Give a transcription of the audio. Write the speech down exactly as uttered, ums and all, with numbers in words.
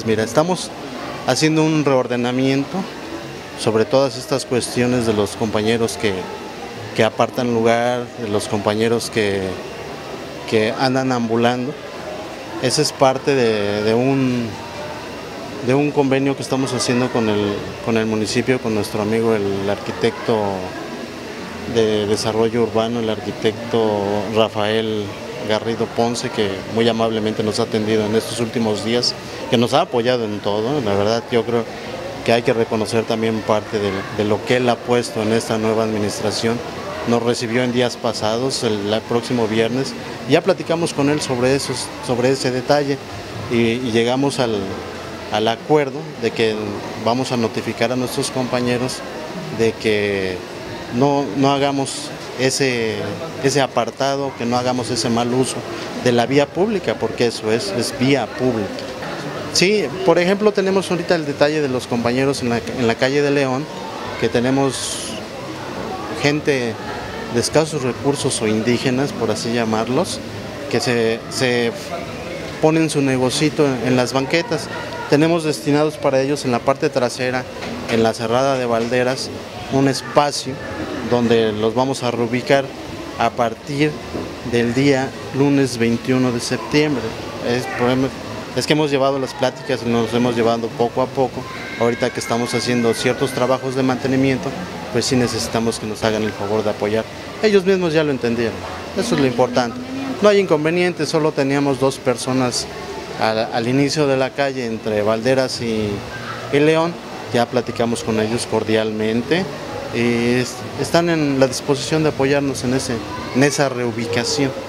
Pues mira, estamos haciendo un reordenamiento sobre todas estas cuestiones de los compañeros que, que apartan lugar, de los compañeros que, que andan ambulando. Esa es parte de, de, un, de un convenio que estamos haciendo con el, con el municipio, con nuestro amigo el arquitecto de desarrollo urbano, el arquitecto Rafael Garrido Ponce, que muy amablemente nos ha atendido en estos últimos días, que nos ha apoyado en todo. La verdad, yo creo que hay que reconocer también parte de, de lo que él ha puesto en esta nueva administración. Nos recibió en días pasados, el, el próximo viernes, ya platicamos con él sobre, esos, sobre ese detalle y, y llegamos al, al acuerdo de que vamos a notificar a nuestros compañeros de que no, no hagamos ese, ese apartado, que no hagamos ese mal uso de la vía pública, porque eso es, es vía pública. Sí, por ejemplo, tenemos ahorita el detalle de los compañeros en la, en la calle de León, que tenemos gente de escasos recursos o indígenas, por así llamarlos, que se, se ponen su negocito en las banquetas. Tenemos destinados para ellos en la parte trasera, en la cerrada de Valderas, un espacio donde los vamos a reubicar a partir del día lunes veintiuno de septiembre. Es, es que hemos llevado las pláticas y nos hemos llevado poco a poco. Ahorita que estamos haciendo ciertos trabajos de mantenimiento, pues sí necesitamos que nos hagan el favor de apoyar. Ellos mismos ya lo entendieron, eso es lo importante. No hay inconveniente, solo teníamos dos personas al, al inicio de la calle entre Valderas y, y León. Ya platicamos con ellos cordialmente y están en la disposición de apoyarnos en, ese, en esa reubicación.